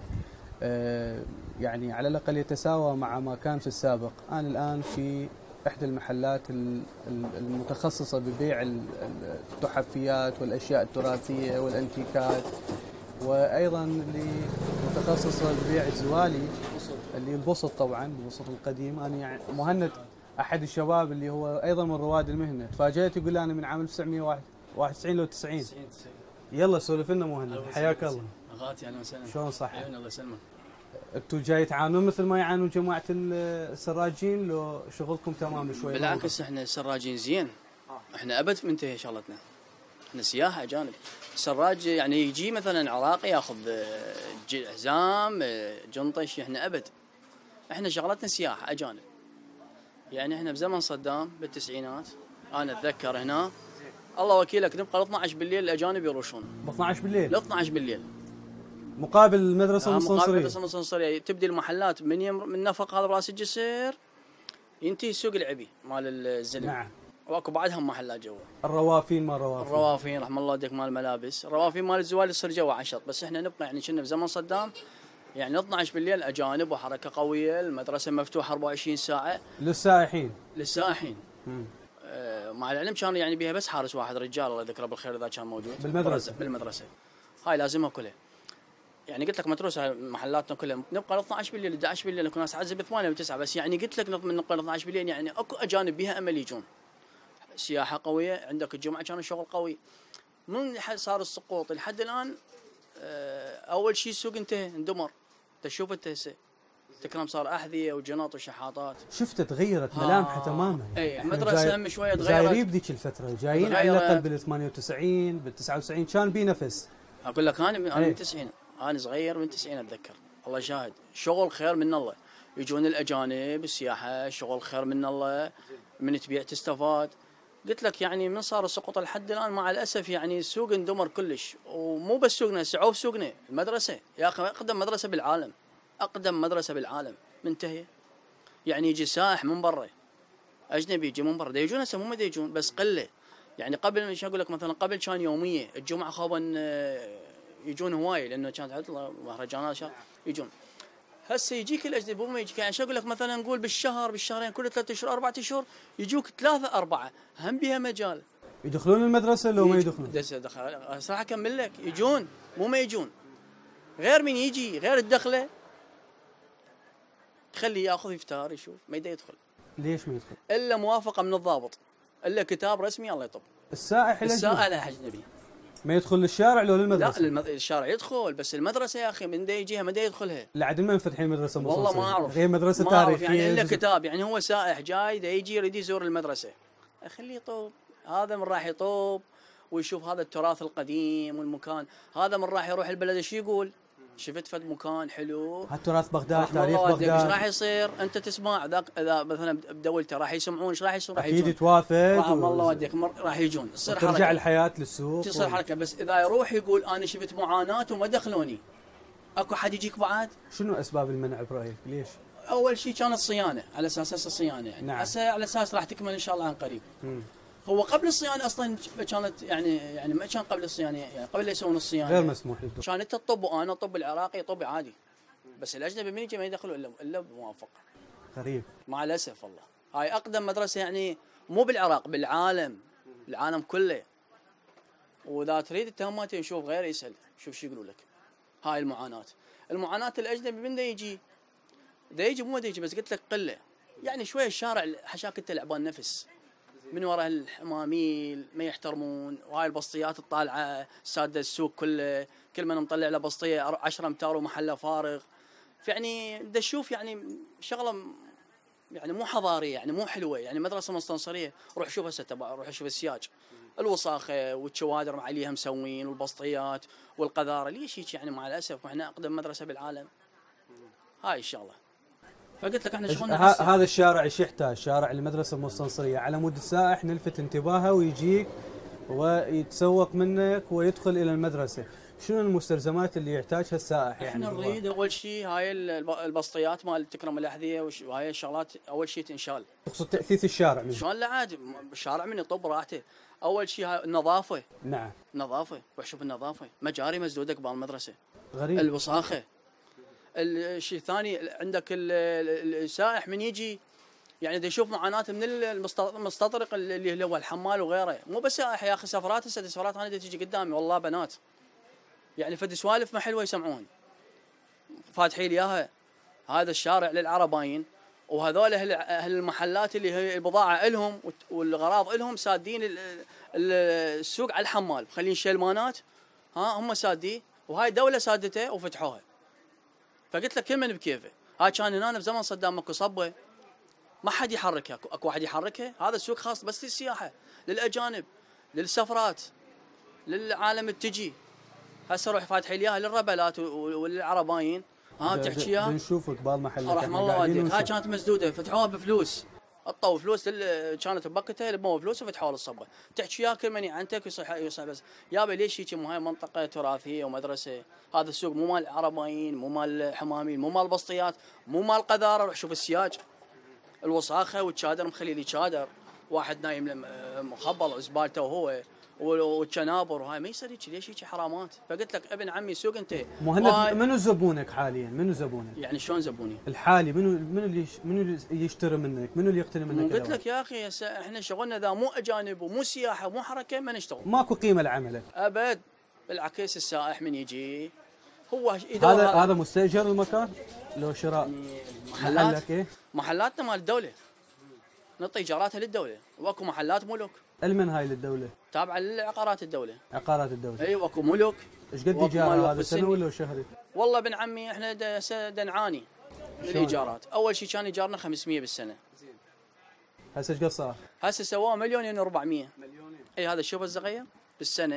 يعني على الأقل يتساوى مع ما كان في السابق. أنا الآن في إحدى المحلات المتخصصة ببيع التحفيات والأشياء التراثية والأنتيكات، وأيضا اللي متخصصة ببيع الزوالي اللي البسط طبعا، البسط القديم. أنا يعني مهند أحد الشباب اللي هو أيضا من رواد المهنة، تفاجأت يقول أنا من عام 1991 لو 90. يلا سولف لنا مهند، حياك الله. غاتي اهلا وسهلا. شلون صحة؟ الله يسلمك. انتم جاي تعانون مثل ما يعانون جماعة السراجين لو شغلكم تمام شوي؟ بالعكس احنا السراجين زين. احنا ابد منتهي شغلتنا. احنا سياحة اجانب. السراج يعني يجي مثلا عراقي ياخذ حزام جنطش، احنا ابد. احنا شغلتنا سياحة اجانب. يعني احنا بزمن صدام بالتسعينات انا اتذكر هنا الله وكيلك نبقى ل 12 بالليل الاجانب يروشون. ب 12 بالليل؟ ل 12 بالليل. مقابل المدرسة المستنصرية. مقابل المدرسة المستنصرية تبدي المحلات من نفق هذا براس الجسر ينتهي السوق العبي مال الزلم. نعم. واكو بعدهم محلات جوا. الروافين ما روافين. الروافين رحم الله والديك مال الملابس، الروافين مال الزوال يصير جوا عشط، بس احنا نبقى يعني كنا بزمن صدام يعني 12 بالليل اجانب وحركة قوية، المدرسة مفتوحة 24 ساعة. للسائحين. للسائحين. مع العلم كان يعني بيها بس حارس واحد رجال الله يذكره بالخير اذا كان موجود بالمدرسه. هاي لازمها كلها. يعني قلت لك متروسه محلاتنا كلها نبقى ل 12 بالليل 11 بالليل، اكو ناس عزب 8 و9، بس يعني قلت لك نبقى ل 12 بالليل يعني اكو اجانب بيها امل يجون. سياحه قويه، عندك الجمعه كان الشغل قوي. من صار السقوط لحد الان اول شيء السوق انتهى اندمر. تشوف انت هسه تكرم صار احذيه وجناط وشحاطات. شفت تغيرت ملامحها تماما. اي المدرسه هم شويه تغيرت. جايين بذيك الفتره، جايين على الاقل بال 98 بال 99 كان بي نفس. اقول لك انا من 90 انا صغير من 90 اتذكر. الله شاهد شغل خير من الله. يجون الاجانب السياحه شغل خير من الله، من تبيع تستفاد. قلت لك يعني من صار السقوط لحد الان مع الاسف يعني السوق اندمر كلش، ومو بس سوقنا سعوف سوقنا المدرسه يا اخي اقدم مدرسه بالعالم. اقدم مدرسه بالعالم منتهيه. يعني يجي سائح من برا اجنبي يجي من برا دا يجون هسه مو دا يجون بس قله. يعني قبل ايش اقول لك مثلا قبل كان يوميه الجمعه خوبا يجون هواي لانه كانت عطله مهرجانات يجون. هسه يجيك الاجنبي مو يجيك يعني ايش اقول لك مثلا نقول بالشهرين كل 3 اشهر 4 اشهر يجوك 3 4 هم بها مجال. يدخلون المدرسه لو ما يدخلون؟ صراحه اكمل لك يجون مو ما يجون. غير من يجي غير الدخله تخليه ياخذ يفتار يشوف ما يقدر يدخل. ليش ما يدخل؟ الا موافقه من الضابط، الا كتاب رسمي الله يطب. السائح الاجنبي ما يدخل للشارع لو للمدرسه؟ لا الشارع يدخل، بس المدرسه يا اخي من دا يجيها ما دا يدخلها. لعد ما منفتحين المدرسه والله ما اعرف. هي مدرسه تاريخيه يعني الا كتاب. يعني هو سائح جاي دا يجي يريد يزور المدرسه اخليه يطوب. هذا من راح يطوب ويشوف هذا التراث القديم والمكان. هذا من راح يروح البلد ايش يقول؟ شفت فد مكان حلو تراث بغداد تاريخ بغداد. ايش راح يصير؟ انت تسمع ذاك اذا مثلا بدولته راح يسمعون ايش راح يصير؟ راح اكيد يتوافد والله وديك راح يجون تصير حركه ترجع الحياه للسوق تصير حركه. بس اذا يروح يقول انا شفت معاناه وما دخلوني اكو حد يجيك بعد؟ شنو اسباب المنع برايك؟ ليش؟ اول شيء كانت الصيانه على اساس الصيانه يعني. نعم. هسه على اساس راح تكمل ان شاء الله عن قريب. هو قبل الصيانه اصلا كانت يعني ما كان قبل الصيانه يعني قبل لا يسوون الصيانه غير مسموح للدكتور. كانت الطب وانا الطب العراقي طب عادي، بس الاجنبي من يجي ما يدخلوا الا بموافقه. غريب مع الاسف والله. هاي اقدم مدرسه يعني مو بالعراق بالعالم، بالعالم كله. واذا تريد التهمات نشوف غير يسال، شوف شو يقولوا لك. هاي المعاناه الاجنبي من دا يجي مو دا يجي، بس قلت لك قله يعني شويه الشارع حشاك انت لعبان نفس من وراء الحماميل ما يحترمون، وهاي البسطيات الطالعه ساده السوق كله، كل من مطلع له بسطيه 10 امتار ومحله فارغ. يعني بدي اشوف يعني شغله يعني مو حضاريه، يعني مو حلوه، يعني مدرسه مستنصريه. روح شوف هسه روح شوف السياج، الوساخه والشوادر عليها مسوين والبسطيات والقذاره، ليش هيك يعني مع الاسف واحنا اقدم مدرسه بالعالم؟ هاي الشغله. فقلت لك احنا شغلنا هذا الشارع ايش يحتاج؟ شارع المدرسه المستنصريه على مود السائح نلفت انتباهه ويجيك ويتسوق منك ويدخل الى المدرسه. شنو المستلزمات اللي يحتاجها السائح؟ يعني احنا نريد اول شيء هاي البسطيات مال تكرم الاحذيه وهاي الشغلات اول شيء تنشال. تقصد تاثيث الشارع منه؟ شلون لا عادي الشارع من يطب راحته. اول شيء هاي النظافه. نعم نظافه، روح شوف النظافه، مجاري مسدوده قبال المدرسه. غريب. الوساخه. الشيء الثاني عندك السائح من يجي يعني دا يشوف معاناه من المستطرق اللي هو الحمال وغيره، مو بس سائح يا اخي، سفرات هسه سفرات انا تجي قدامي والله بنات يعني فد سوالف ما حلوه يسمعون فاتحين لي اياها. هذا الشارع للعربايين، وهذول اهل المحلات اللي هي البضاعه الهم والغراض الهم سادين السوق على الحمال، مخلين شلمانات هم سادين، وهاي دوله سادته وفتحوها. فقلت لك كل من بكيفه. هاي كان هنا بزمن صدام اكو صبه ما حد يحركها، اكو واحد يحركها. هذا السوق خاص بس للسياحه، للاجانب، للسفرات، للعالم التجي. هسه روح فاتحين لي اياها للربلات والعربايين. تحكيها بنشوف قبال محلك رحم الله والديك. هاي كانت مسدوده فتحوها بفلوس، الطو فلوس كانت ببقتها لبوا فلوس وفتحوها للصبه. تحكيها كل من عنتك يصيح بس يابا ليش هيك؟ مو هاي منطقه تراثيه ومدرسه. هذا السوق مو مال عربايين، مو مال حمامين، مو مال بسطيات، مو مال قذاره. روح شوف السياج، الوساخه والشادر مخلي لي شادر، واحد نايم مخبل زبالته وهو والشنابر، وهاي ما يصير هيك. ليش هيك حرامات؟ فقلت لك ابن عمي سوق انت. مهند منو زبونك حاليا؟ منو زبونك؟ يعني شلون زبوني؟ الحالي منو اللي يشتري منك؟ منو اللي يقتني منك؟ قلت لك يا اخي احنا شغلنا ذا مو اجانب ومو سياحه ومو حركه ما نشتغل. ماكو قيمه لعملك ابد، بالعكس السائح من يجي هو هذا مستاجر المكان لو شراء محلات. إيه؟ محلاتنا مال الدوله، نعطي ايجاراتها للدوله، واكو محلات ملك. المن هاي للدوله؟ تابعه لعقارات الدوله. عقارات الدوله. اي واكو ملك. ايش قد ايجار هذا سنه ولا شهري؟ والله بن عمي احنا نعاني من الايجارات. اول شيء كان ايجارنا 500 بالسنه. زين. هسه ايش قد صار؟ هسه سواه 1,400,000. اي هذا الشوف الصغير بالسنه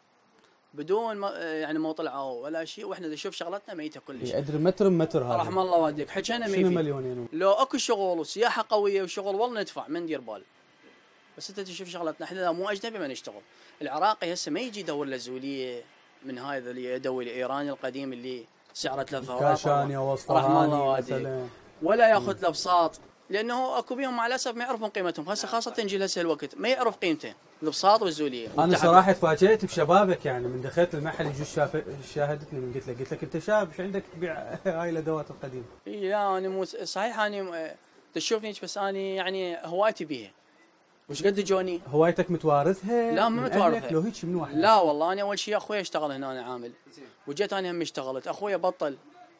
بدون ما يعني ما طلعوا ولا شيء، واحنا نشوف شغلتنا ميته كل شيء. ادري متر بمتر هذا. رحم الله والديك حكينا ما شنو مليونين. لو اكو شغل وسياحه قويه وشغل والله ندفع ما ندير بال. بس انت تشوف شغلتنا احنا مو اجنبي ما نشتغل. العراقي هسه ما يجي يدور له زوليه من هاي اللي يدور الايراني القديم اللي سعره 3 أوراق كاشاني واصفهاني مثلا، ولا ياخذ له بساط، لانه اكو بيهم مع الاسف ما يعرفون قيمتهم. هسه خاصه نجي هسه الوقت ما يعرف قيمته البساط والزوليه. انا صراحه تفاجئت بشبابك، يعني من دخلت المحل يجوا شاهدتني من قلت لك انت شاب ايش عندك تبيع هاي الادوات القديمه؟ اي لا انا مو صحيح، انا تشوفني بس انا يعني هوايتي بيها. وش قد جوني؟ هوايتك متوارثها؟ لا ما متوارثها. لو هيك من واحد؟ لا والله انا اول شيء اخوي اشتغل هنا أنا عامل، وجيت انا هم اشتغلت. اخوي بطل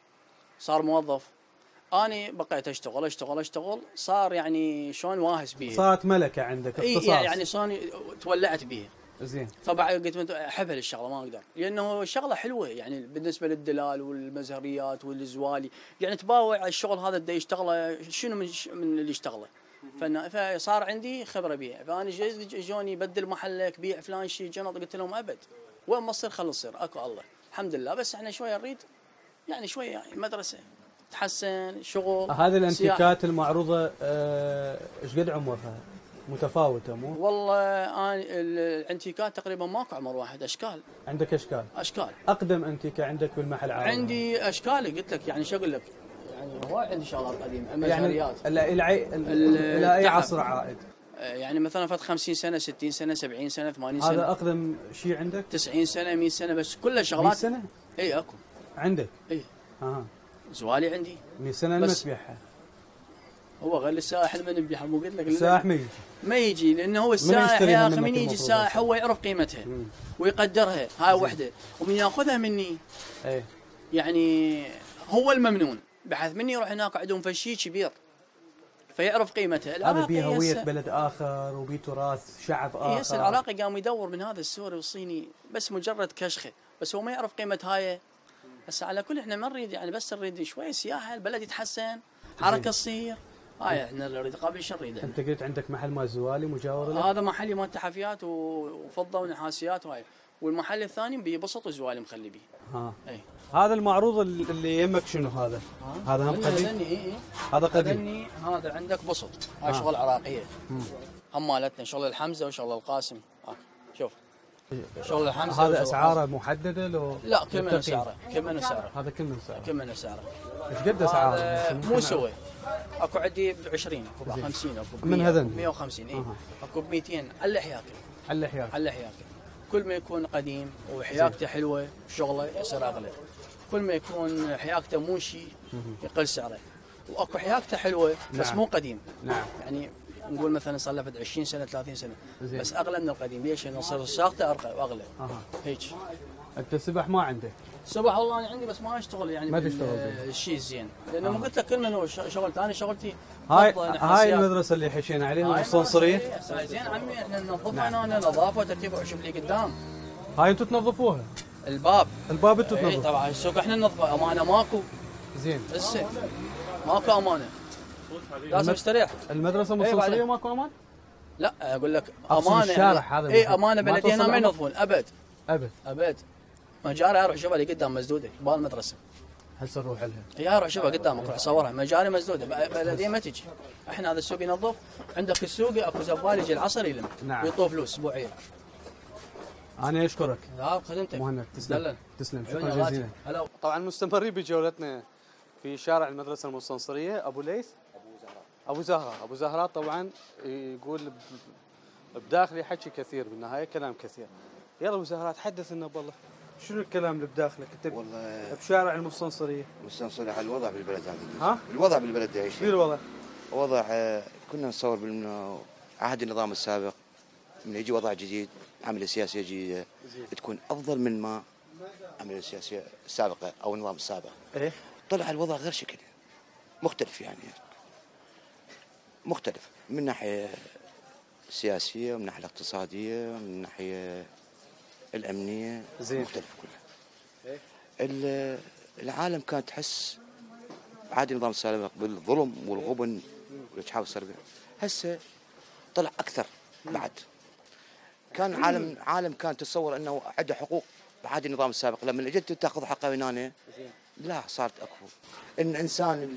صار موظف، انا بقيت اشتغل صار يعني شلون واهس بيه، صارت ملكه عندك اختصاص. يعني شلون تولعت بيه. زين. فبعد قلت احب هالشغله ما اقدر، لانه شغله حلوه يعني بالنسبه للدلال والمزهريات والزوالي، يعني تباوع الشغل هذا اللي يشتغله شنو من اللي يشتغله. فصار عندي خبره بيه. فانا جوني بدل محلك بيع فلان شيء جنط، قلت لهم ابد، وين ما تصير خلي تصير، اكو الله الحمد لله. بس احنا شويه نريد يعني شويه يعني مدرسه تحسن شغل. هذه الانتيكات المعروضه ايش قد عمرها؟ متفاوته مو؟ والله انا الانتيكات تقريبا ماكو عمر واحد. اشكال. عندك اشكال؟ اشكال. اقدم انتيكه عندك بالمحل عارض؟ عندي اشكال قلت لك، يعني شو اقول لك، يعني هواي عندي شغلات قديمه مزهريات. يعني الى اي عصر عائد؟ يعني مثلا فات 50 سنه 60 سنه 70 سنه 80 سنه. هذا اقدم شيء عندك؟ 90 سنه 100 سنه، بس كلها شغلات. 100 سنه؟ اي اكو عندك؟ اي اها. زوالي عندي 100 سنه ما تبيعها؟ هو غير السائح من بيها مو قلت لك السائح ما يجي لانه هو السائح يا اخي من يجي السائح هو يعرف قيمتها ويقدرها، هاي وحده، ومن ياخذها مني يعني هو الممنون، بحيث مني يروح هناك عندهم فشي كبير فيعرف قيمتها. هذا بيه هويه بلد اخر وبيه تراث شعب اخر. يس العراقي قام يدور من هذا السوري والصيني بس مجرد كشخه، بس هو ما يعرف قيمه هاي. هسه على كل احنا ما نريد يعني بس نريد شوي سياحه، البلد يتحسن، حركه تصير، هاي احنا اللي نريد قبل شو نريد. انت قلت عندك محل مال زوالي مجاور له؟ هذا محلي مال تحفيات وفضه ونحاسيات وهاي، والمحل الثاني بيبسط وزوالي مخلي بيه. اي هذا المعروض اللي يمك شنو هذا؟ هذا هم قديم؟ هذا قديم. هذا عندك بسط، هاي شغل عراقيه. هم مالتنا شغل الحمزه وشغل القاسم. شوف شغل الحمزه هذا اسعاره محدده لو؟ لا كل من سعره، كل من سعره. هذا كل من سعره. كل من سعره. ايش قد اسعاره؟ مو سوي. اكو عندي ب 20 اكو ب 50 اكو ب 100 من هذن 150 اي اكو ب 200 على حياكل. على حياكل. على حياكل. كل ما يكون قديم وحياكته حلوه شغله يصير اغلى. كل ما يكون حياكته مو شيء يقل سعره. واكو حياكته حلوه بس نعم. مو قديم. نعم. يعني نقول مثلا صار له 20 سنه 30 سنه زين. بس اغلى من القديم. ليش؟ لانه صار ساقته ارقى واغلى. هيك. انت سبح ما عندك؟ سبح والله انا عندي بس ما اشتغل يعني ما تشتغل الشيء الزين، لانه ما قلت لك كل من هو شغل ثاني شغلتي. هاي المدرسه اللي حكينا عليها المستنصريه. زين عمي احنا ننظفها. انا نظافه وترتيب وشوف لي قدام. هاي انتم تنظفوها؟ الباب انتم تنظفوها؟ طبعا السوق احنا ننظفه، امانه ماكو. زين هسه ماكو امانه، لازم استريح. المدرسه المستنصريه ماكو امان؟ لا اقول لك امانه الشارع يعني هذا اي امانه بلديه هنا ما ينظفون ابد ابد. مجاري اروح شوفها اللي قدام مسدوده بالمدرسه. هسه نروح لها. اي اروح شوفها قدامك روح صورها، مجاري مسدوده بلديه ما تجي. احنا هذا السوق ينظف، عندك السوق اكو زبال يجي العصر يلم. نعم. ويطوف فلوس اسبوعيا. انا اشكرك. لا خدمتك. مهند تسلم شكرا جزيلا. هلا. طبعا مستمرين بجولتنا في شارع المدرسه المستنصريه. ابو ليث ابو زهراء طبعا يقول بداخلي حكي كثير بالنهايه كلام كثير. يلا ابو زهراء تحدث لنا بالله شنو الكلام اللي بداخلك انت والله بشارع المستنصريه؟ المستنصريه على الوضع بالبلد هذا. ها؟ الوضع بالبلد ايش؟ شنو الوضع؟ وضع كنا نصور عهد النظام السابق، من يجي وضع جديد عمليه سياسيه جديده تكون افضل من ما عمليه السياسيه السابقه او النظام السابق. ايه طلع الوضع غير شكل، مختلف يعني مختلف من ناحيه سياسيه ومن ناحيه الاقتصاديه ومن ناحيه الامنيه. زين. مختلف كلها. العالم كانت تحس عادي النظام السابق بالظلم والغبن والاجحاف السرقه، هسه طلع اكثر بعد. كان عالم كان تتصور انه عنده حقوق بعد النظام السابق، لما اجت تاخذ حقه من هنا لا صارت اكو. الانسان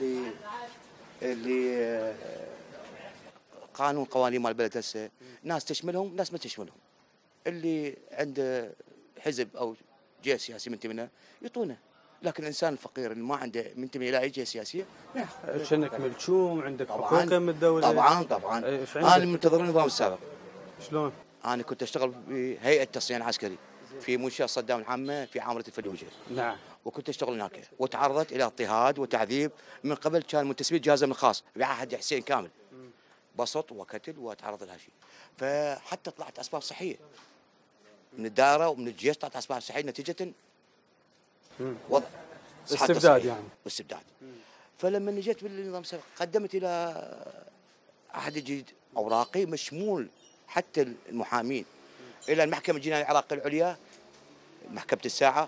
اللي قوانين مال البلد هسه ناس تشملهم ناس ما تشملهم. اللي عنده حزب او جهه سياسيه منتمي لها يعطونه، لكن الانسان الفقير اللي ما عنده منتمي الى اي جهه سياسيه شنك ملشوم عندك حقوق من الدوله. طبعا انا منتظر النظام السابق. شلون؟ انا كنت اشتغل بهيئه تصنيع عسكري في منشاه صدام العامه في عامره الفلوجه. نعم. وكنت اشتغل هناك وتعرضت الى اضطهاد وتعذيب من قبل كان منتسبي الجهاز الامن الخاص بعهد حسين كامل. بسط وقتل وتعرض لها شيء. فحتى طلعت اسباب صحيه من الدائره ومن الجيش، طلعت اسباب صحيه نتيجه وضع استبداد يعني. واستبداد. فلما جيت بالنظام السابق قدمت الى عهد جديد اوراقي مشمول حتى المحامين الى المحكمه الجنائيه العراقيه العليا، محكمه الساعه،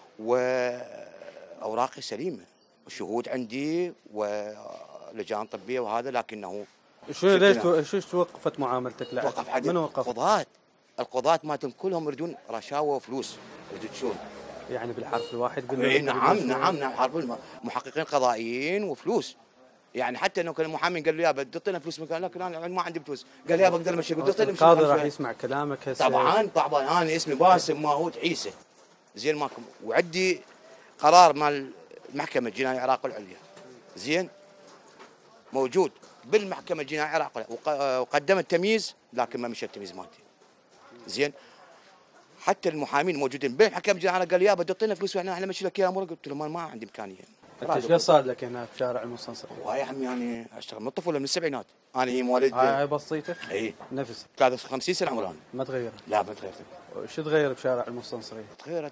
واوراقي سليمه وشهود عندي ولجان طبيه وهذا، لكنه ليش توقفت معاملتك لعد؟ وقف من وقف؟ القضاة مالتهم كلهم يريدون رشاوى وفلوس، يريدون شغل. يعني بالحرف الواحد نعم حرف محققين قضائيين وفلوس. يعني حتى انه كان المحامي قال له يابا تعطينا فلوس مكان، لكن انا ما عندي فلوس. قال يابا اقدر امشي، قلت له القاضي راح يسمع كلامك هسه. طبعا انا اسمي باسم ماهوت عيسى زين ماكم، وعندي قرار مال المحكمه الجنائيه العراق العليا زين موجود بالمحكمه الجنائيه العراق، وقدمت تمييز لكن ما مشى التمييز مالتي زين. حتى المحامين موجودين بالمحكمه الجنائيه قال يابا تعطينا فلوس واحنا نمشي لك اياها امورك. قلت له ما عندي امكانيه. انت ايش قد صار لك هنا في شارع المستنصرية؟ والله يا عمي يعني اشتغل من الطفوله من السبعينات. انا هي مواليد هاي بسيطة؟ اي نفس 53 سنه عمري انا. ما تغيرت؟ لا ما تغيرت. شو تغير بشارع المستنصرية؟ تغيرت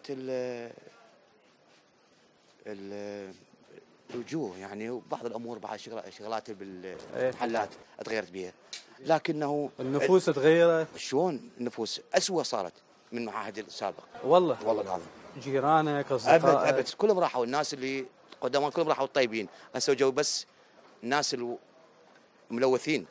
الوجوه يعني، وبعض الامور بعض شغلات بالمحلات تغيرت بها، لكنه النفوس تغيرت. شلون النفوس اسوء صارت من المعاهد السابقه. والله العظيم. جيرانك اصدقائك ابد كلهم راحوا، الناس اللي قدامهم كلهم راحوا الطيبين، هسه جو بس الناس الملوثين.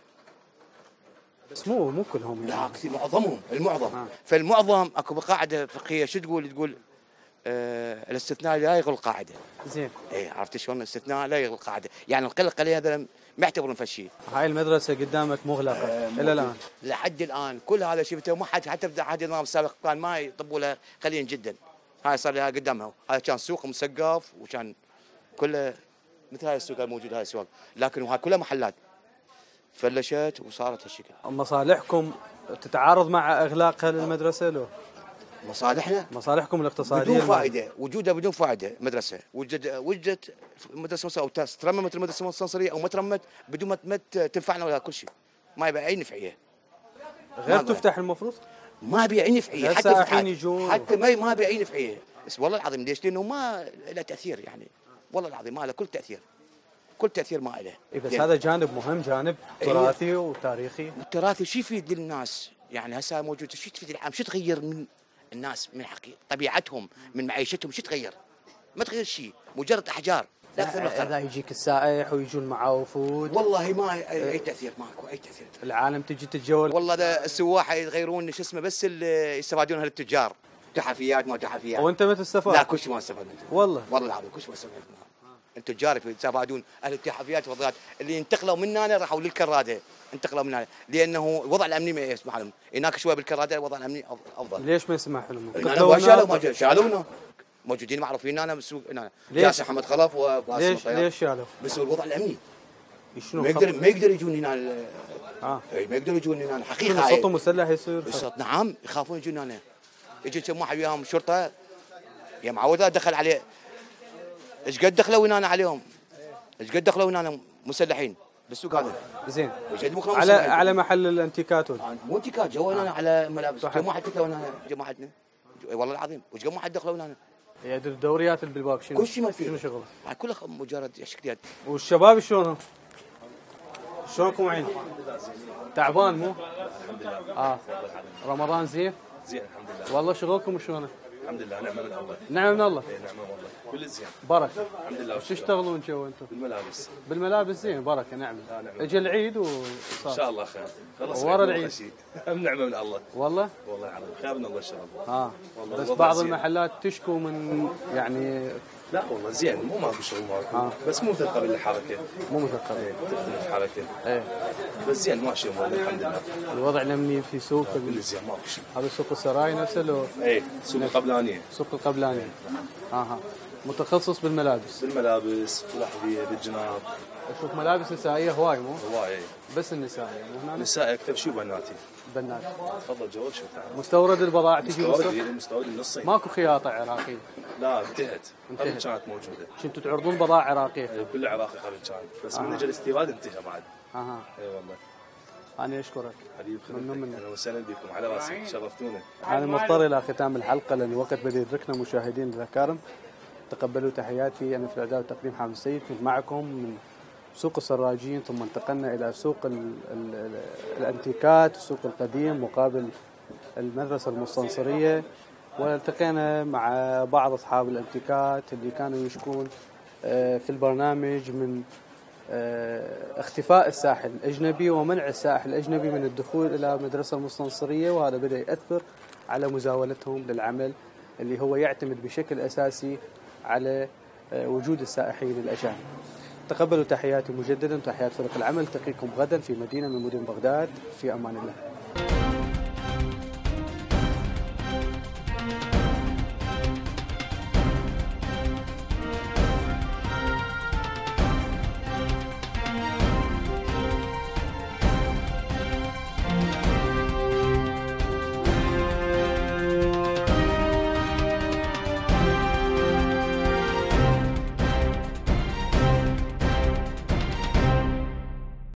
بس مو كلهم يعني. لا كثير، معظمهم المعظم. فالمعظم اكو قاعده فقهيه شو تقول الاستثناء لا يلغي القاعده. زين. اي عرفت شلون الاستثناء لا يلغي القاعده، يعني القله القليله هذا ما يعتبرون فشي. هاي المدرسه قدامك مغلقه الى الان. لحد الان كل هذا شفته ما حد، حتى عهد النظام السابق كان ما يطبوا له قليلا جدا. هاي صار لها قدامها، هذا كان سوق مسقف وكان كله مثل هاي السوق الموجود، هاي السوق، لكن هاي كلها محلات فلشت وصارت هالشكل. مصالحكم تتعارض مع اغلاقها للمدرسه لو؟ مصالحكم الاقتصاديه بدون فائده، وجودها بدون فائده. مدرسه وجدت مدرسه او ترممت المدرسه المستنصريه او ما ترمت بدون ما تنفعنا ولا كل شيء، ما يبقى اي نفعيه. غير تفتح المفروض؟ ما بي اي نفعيه، حتى الحين يجون حتى ما بي اي نفعيه. بس والله العظيم ليش؟ لانه ما له تاثير يعني، والله العظيم ما له كل تاثير، كل تاثير ما له. بس هذا جانب مهم، جانب تراثي وتاريخي. التراثي شو يفيد للناس؟ يعني هسه موجود، شو تفيد العام؟ شو تغير من الناس، من حقيقة طبيعتهم، من معيشتهم؟ شو تغير؟ ما تغير شيء، مجرد احجار لا اكثر ولا اقل. هذا يجيك السائح ويجون معاه وفود، والله ما اي تاثير، ماكو اي تاثير. العالم تجي تتجول. والله السواح يغيرون شو اسمه، بس اللي يستفادون هالتجار، تحفيات ما تحفيات. وانت ما تستفاد؟ لا كل شيء ما استفاد منه. والله العظيم كل شيء ما استفاد منه. التجار يستفادون، اهل التحفيات والفضيات اللي انتقلوا من هنا راحوا للكراده، انتقلوا من هنا لانه الوضع الامني ما يسمح لهم. هناك شويه بالكراده الوضع الامني افضل. ليش ما يسمح لهم؟ شالونا، موجودين معروفين هنا بالسوق هنا. جاسم محمد خلف وباسم. ليش شالوا؟ بس الوضع الامني شنو ما يقدر يجون هنا. ما يقدروا يجون هنا حقيقه. صوتهم مسلح يصير. نعم يخافون يجون هنا. يجي كم واحد وياهم شرطه يا معوده دخل عليه. ايش قد دخلوا هنا عليهم؟ ايش قد دخلوا هنا مسلحين بالسوق هذا؟ زين. على محل الانتيكات مو انتيكات، جو هنا على ملابس. كم واحد دخلوا هنا جماعتنا؟ والله العظيم وش كم واحد دخلوا هنا؟ يعني الدوريات اللي بالباب شنو؟ كل شيء ما فيه. شنو شغله؟ كله مجرد اشكاليات. والشباب شلونهم؟ شلونكم عين؟ تعبان مو؟ الحمد لله. رمضان زين؟ زين الحمد لله. والله شغلكم شلونه؟ الحمد لله، نعمه من الله. نعمه من الله؟ اي نعمه والله، كل زين. بركه. الحمد لله. وش تشتغلون جو انتم؟ بالملابس. بالملابس زين، بركه نعمه. اجى العيد ان شاء الله خير. خلص ورا العيد. نعمه من الله. والله؟ والله العظيم خير من الله ان شاء الله. بس بعض المحلات تشكو من يعني. لا والله زين، مو ماكو شغل ماكو. بس مو مثقفه بالحركه. مو مثقفه. تختلف الحركه. ايه. بس زين ماشي والله الحمد لله. الوضع الامني في سوق زين ماكو شيء. هذا سوق السراي نفسه لو؟ ايه سوق القبلانيه. سوق القبلانيه. متخصص بالملابس. بالملابس والاحذيه بالجناب. اشوف ملابس نسائيه هواي مو؟ هواي. بس النسائيه مو هنا؟ نسائي اكثر شيء وبناتي. بنات. تفضل جواب شو تعال. مستورد البضائع تجي مستورد النصي. ماكو خياطه عراقيه. لا انتهت. قبل كانت موجوده. كنتوا تعرضون بضائع عراقيه؟ اي كل عراقي قبل كان، بس من اجى الاستيراد انتهى بعد. اي والله. انا اشكرك. حبيبي خدمتك. اهلا وسهلا بكم، على راسي شرفتونا. انا مضطر الى ختام الحلقه لان الوقت بدا يدركنا مشاهدين الكرام. تقبلوا تحياتي، انا في الاعداد والتقديم حامد السيد، كنت معكم من سوق السراجين ثم انتقلنا الى سوق الانتيكات، السوق القديم مقابل المدرسه المستنصريه، والتقينا مع بعض اصحاب الانتيكات اللي كانوا يشكون في البرنامج من اختفاء السائح الاجنبي ومنع السائح الاجنبي من الدخول الى المدرسه المستنصريه، وهذا بدا ياثر على مزاولتهم للعمل اللي هو يعتمد بشكل اساسي على وجود السائحين الاجانب. تقبلوا تحياتي مجددا وتحيات فريق العمل، تقيكم غدا في مدينه من مدن بغداد، في امان الله.